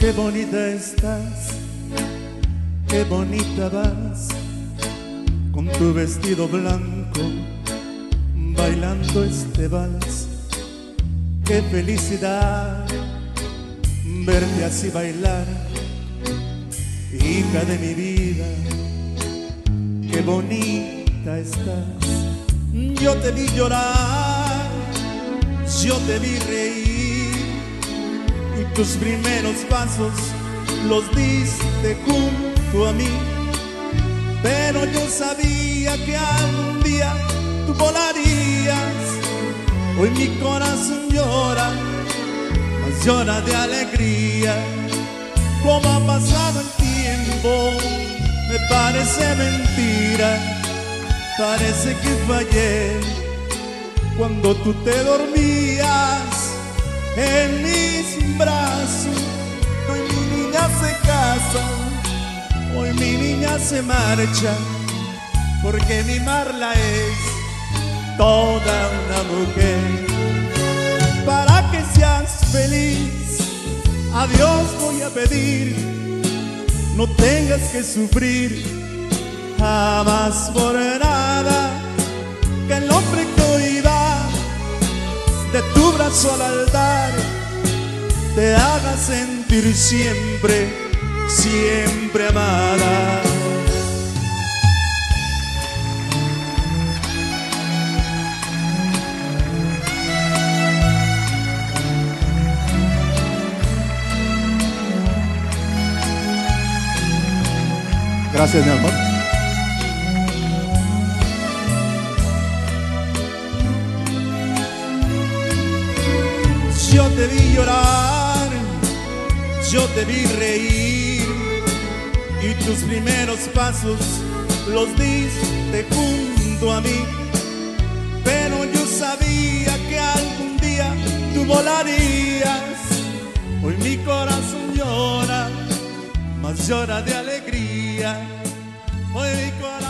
Qué bonita estás, qué bonita vas, con tu vestido blanco, bailando este vals. Qué felicidad verte así bailar, hija de mi vida, qué bonita estás. Yo te vi llorar, yo te vi reír, y tus primeros pasos los diste junto a mí. Pero yo sabía que algún día tú volarías. Hoy mi corazón llora, mas llora de alegría. Como ha pasado el tiempo, me parece mentira. Parece que fue ayer, cuando tú te dormías en mis brazos. Hoy mi niña se casa, hoy mi niña se marcha, porque mi Marla es toda una mujer. Para que seas feliz, a Dios voy a pedir, no tengas que sufrir jamás por nada. Que el hombre que hoy va de tu brazo al altar te haga sentir siempre, siempre amada. Gracias, mi amor. Yo te vi llorar, yo te vi reír, y tus primeros pasos los diste junto a mí. Pero yo sabía que algún día tú volarías. Hoy mi corazón llora, mas llora de alegría. Hoy mi corazón